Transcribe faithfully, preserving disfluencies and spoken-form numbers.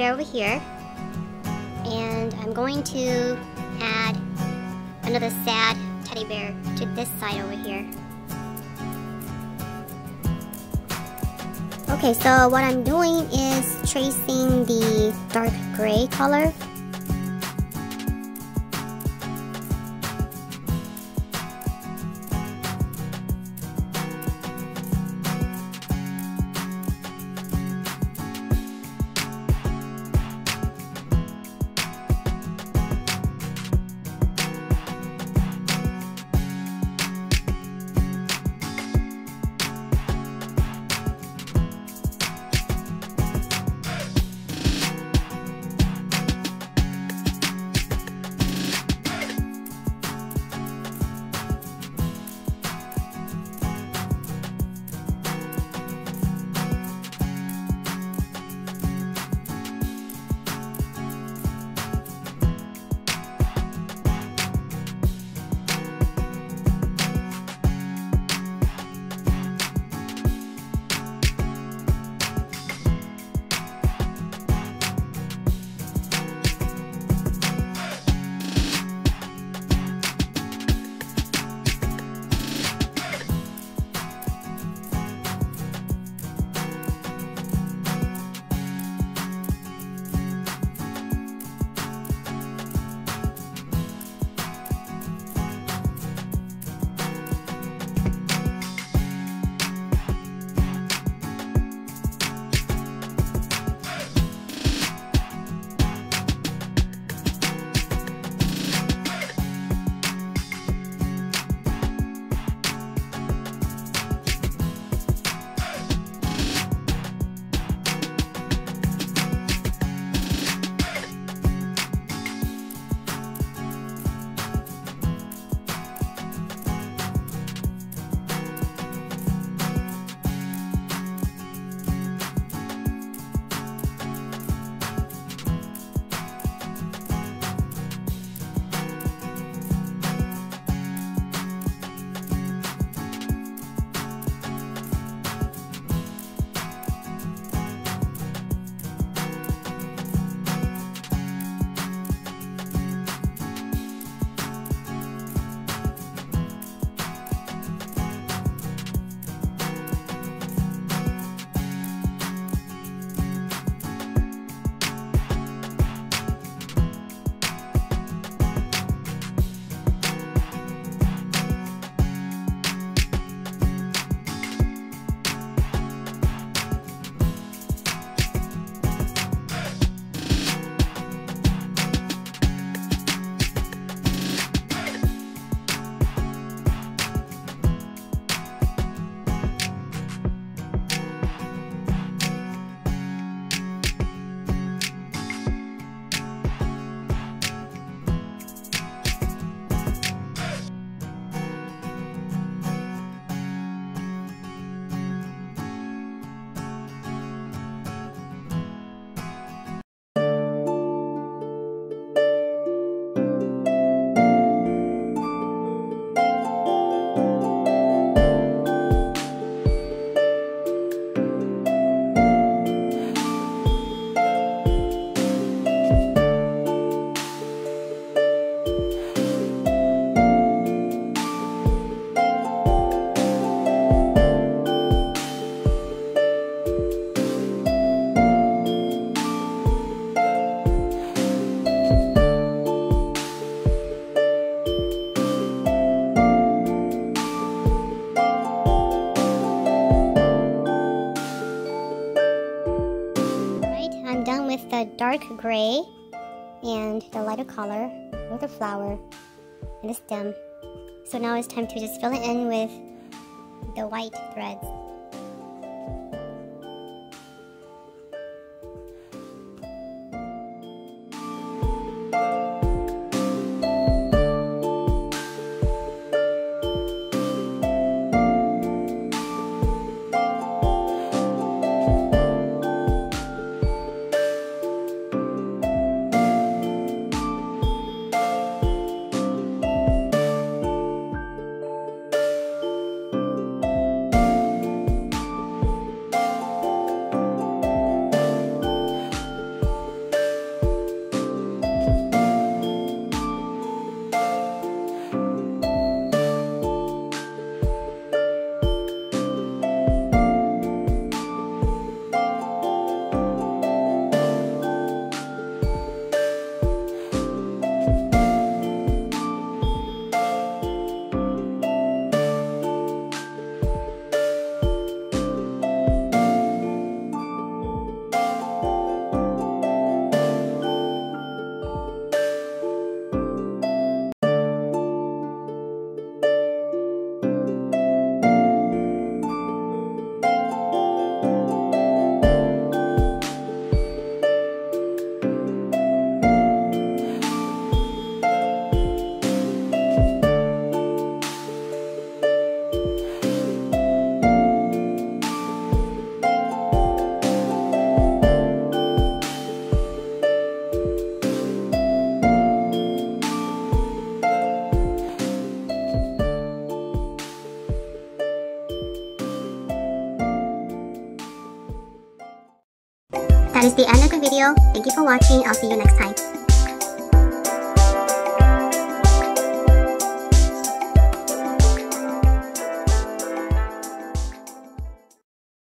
bear over here, and I'm going to add another sad teddy bear to this side over here. Okay, so what I'm doing is tracing the dark gray color. with the dark gray and the lighter color with the flower and the stem. So now it's time to just fill it in with the white threads. that is the end of the video. Thank you for watching. I'll see you next time.